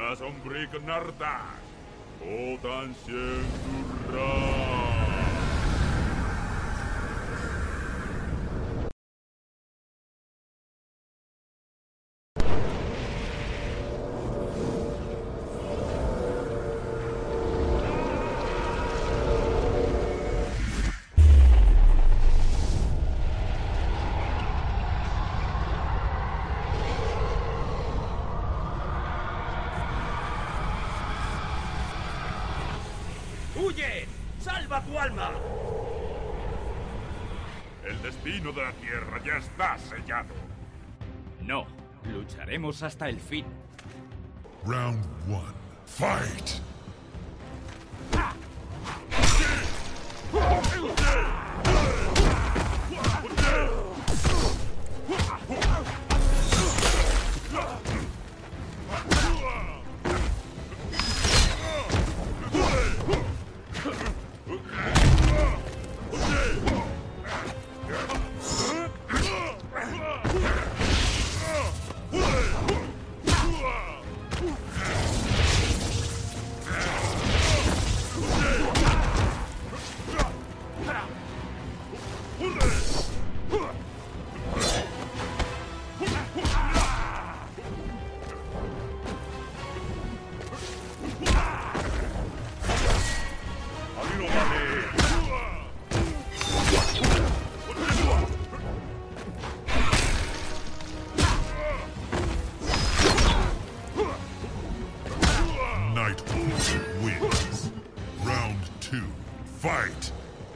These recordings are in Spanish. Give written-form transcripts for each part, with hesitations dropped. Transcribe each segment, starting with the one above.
Nasombrik Nardak. Otan Sien Durra. ¡Huye! ¡Salva tu alma! El destino de la Tierra ya está sellado. No, lucharemos hasta el fin. Round 1. Fight! Nightwolf wins. Round 2. Fight!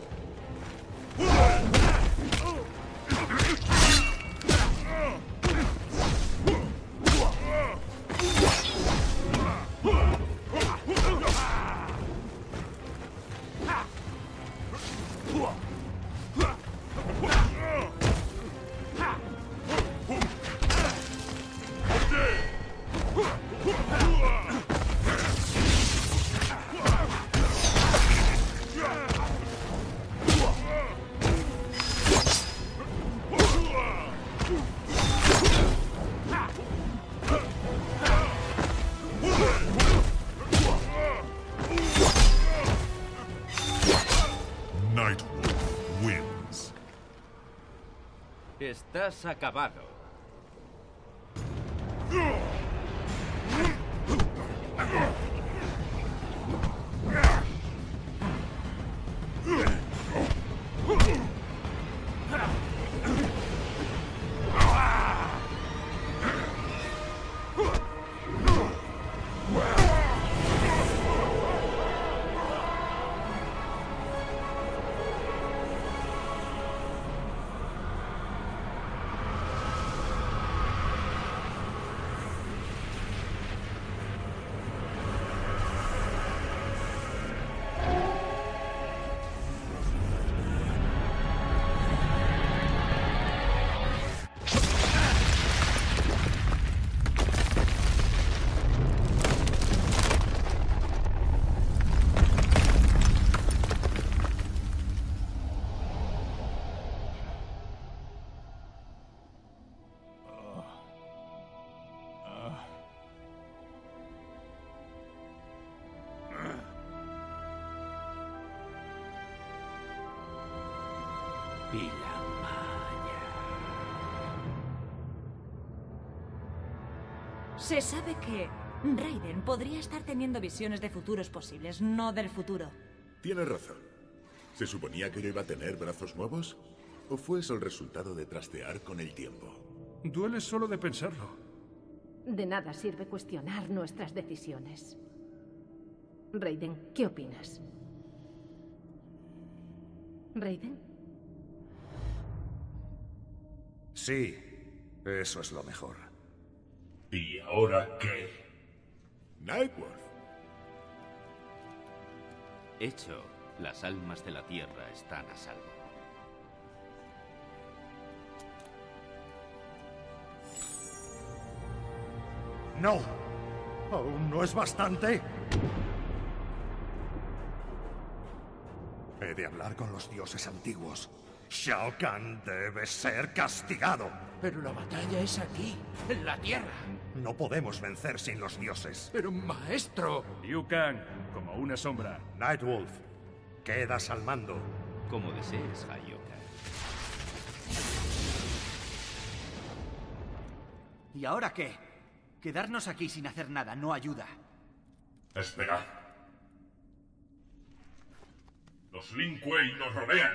Nightwolf wins. Estás acabado. Se sabe que Raiden podría estar teniendo visiones de futuros posibles, no del futuro. Tienes razón. ¿Se suponía que yo iba a tener brazos nuevos? ¿O fue eso el resultado de trastear con el tiempo? Duele solo de pensarlo. De nada sirve cuestionar nuestras decisiones. Raiden, ¿qué opinas? ¿Raiden? Sí, eso es lo mejor. ¿Y ahora qué? Nightwolf. Hecho, las almas de la Tierra están a salvo. ¡No! ¿Aún no es bastante? He de hablar con los dioses antiguos. Shao Kahn debe ser castigado. Pero la batalla es aquí, en la Tierra. No podemos vencer sin los dioses. Pero, maestro... Liu Kang, como una sombra. Nightwolf, quedas al mando. Como desees, Hayota. ¿Y ahora qué? Quedarnos aquí sin hacer nada no ayuda. Esperad. Los Lin Kuei nos rodean.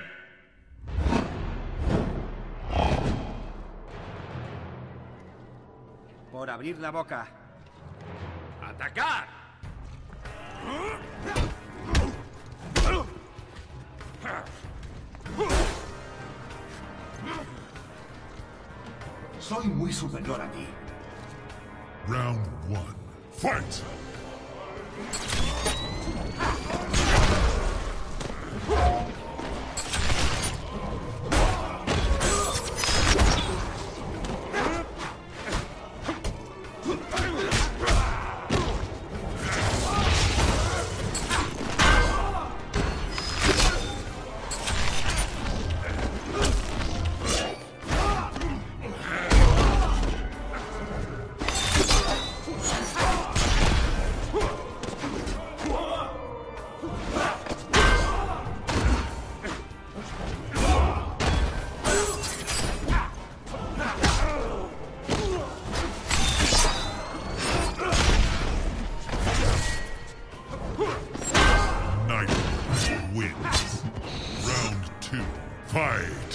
Por abrir la boca. ¡Atacar! Soy muy superior a ti. Round 1. Fight! Wins. Round 2. Fight!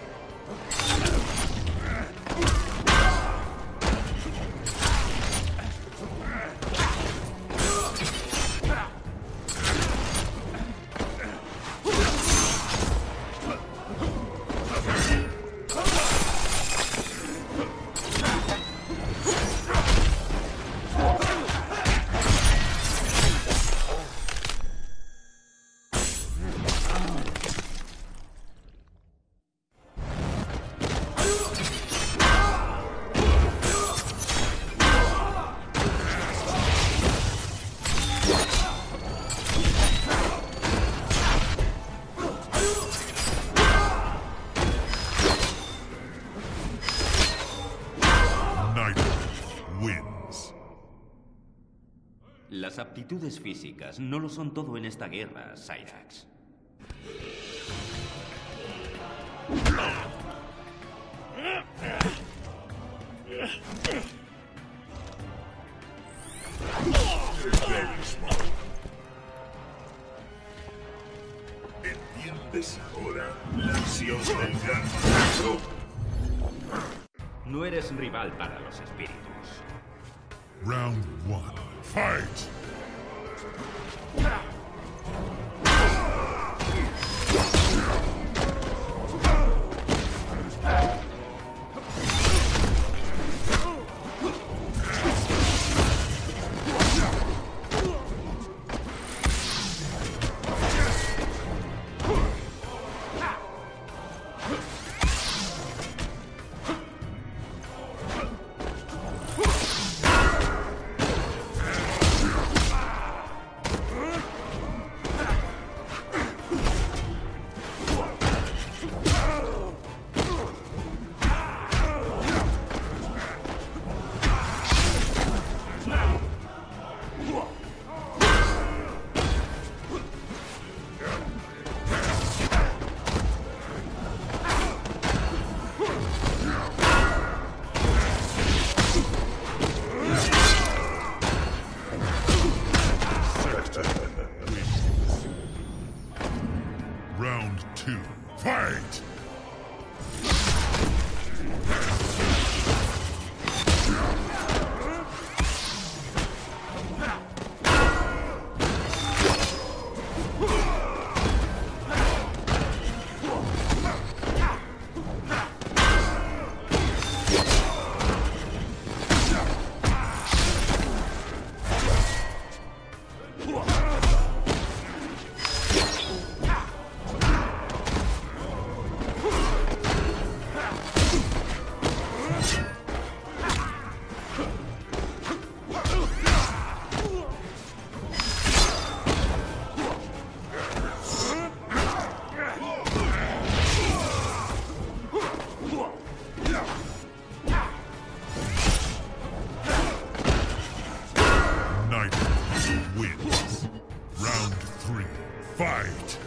Las aptitudes físicas no lo son todo en esta guerra, Cyrax. ¿Entiendes ahora la visión del gran maestro? No eres rival para los espíritus. Round 1. Fight! wins. Round 3. Fight!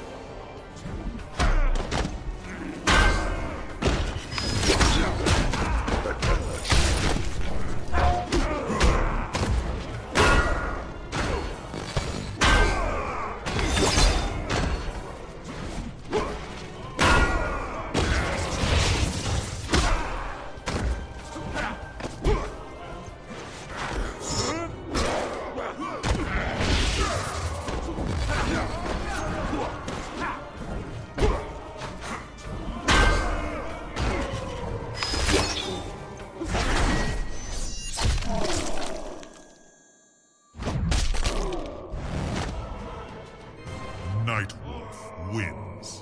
Nightwolf wins.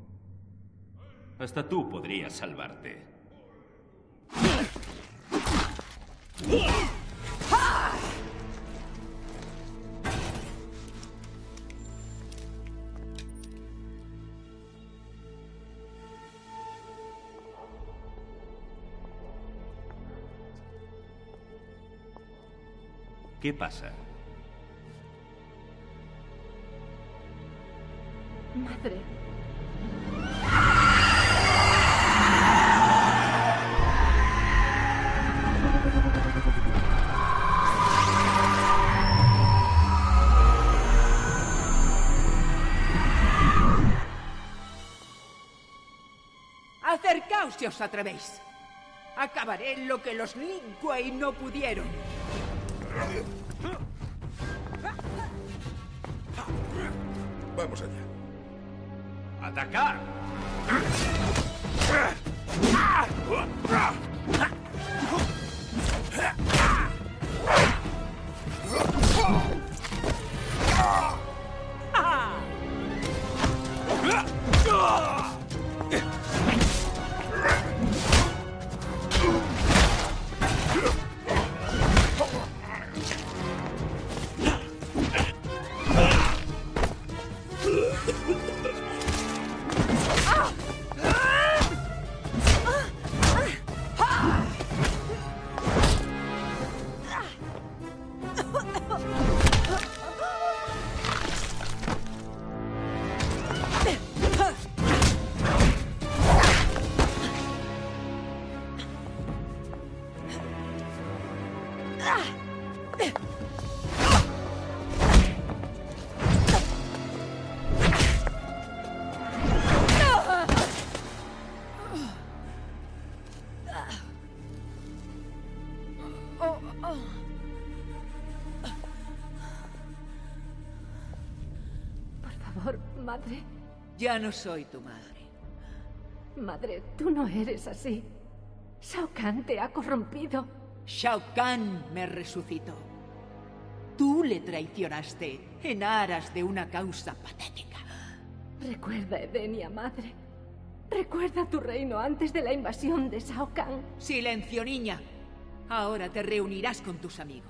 Hasta tú podrías salvarte. ¿Qué pasa? Madre. Acercaos si os atrevéis. Acabaré en lo que los Lin Kuei no pudieron. Vamos allá. ¡Atacar! Madre. Ya no soy tu madre. Madre, tú no eres así. Shao Kahn te ha corrompido. Shao Kahn me resucitó. Tú le traicionaste en aras de una causa patética. Recuerda, Edenia, madre. Recuerda tu reino antes de la invasión de Shao Kahn. Silencio, niña. Ahora te reunirás con tus amigos.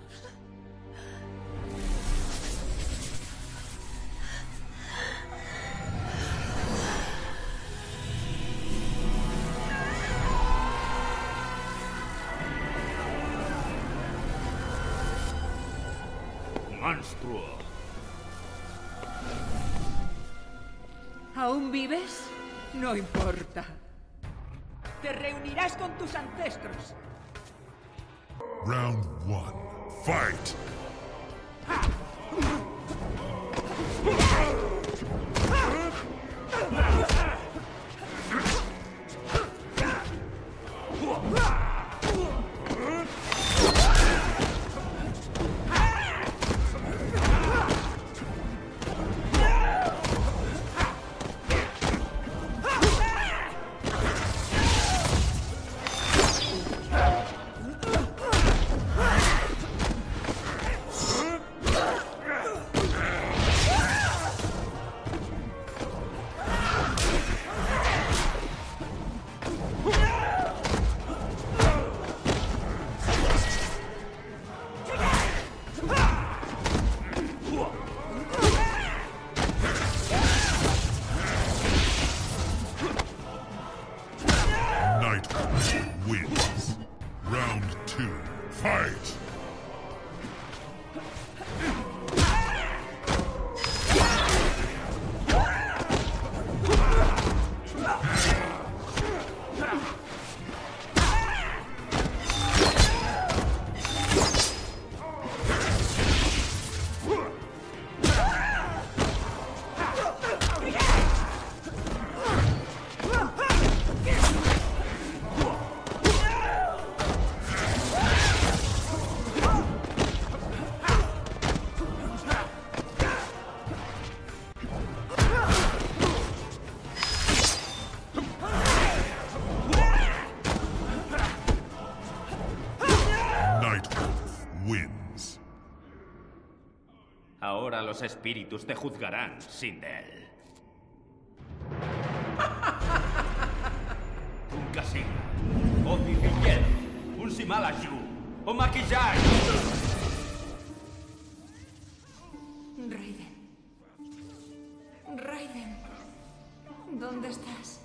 ¡Monstruo! ¿Aún vives? No importa. Te reunirás con tus ancestros. Round 1. Fight! Ahora los espíritus te juzgarán, Sindel. Un casino, o Vivillero, un Simalayu, o Maquillay. Raiden. Raiden. ¿Dónde estás?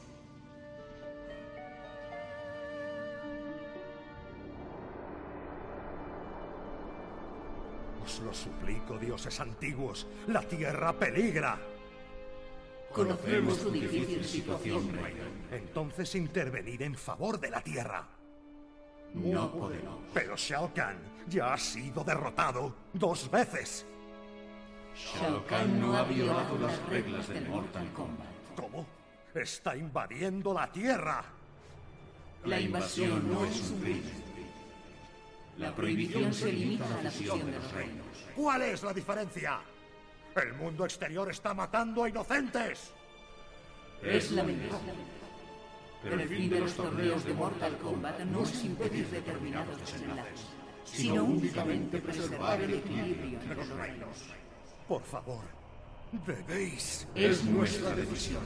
Os lo suplico, dioses antiguos. La tierra peligra. Conocemos tu difícil situación, Raiden. Entonces intervenid en favor de la tierra. No podemos. Pero Shao Kahn ya ha sido derrotado 2 veces. Shao Kahn no ha violado las reglas del Mortal Kombat. ¿Cómo? Está invadiendo la tierra. La invasión no es un crimen. La prohibición se limita a la fusión de los reinos. ¿Cuál es la diferencia? El mundo exterior está matando a inocentes. Es lamentable. Pero el fin de los torneos de Mortal Kombat no es impedir determinados desenlaces, sino únicamente preservar el equilibrio entre los reinos. Por favor, debéis. Es nuestra decisión.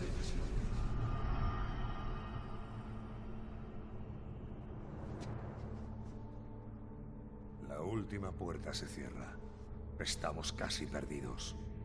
La última puerta se cierra. Estamos casi perdidos.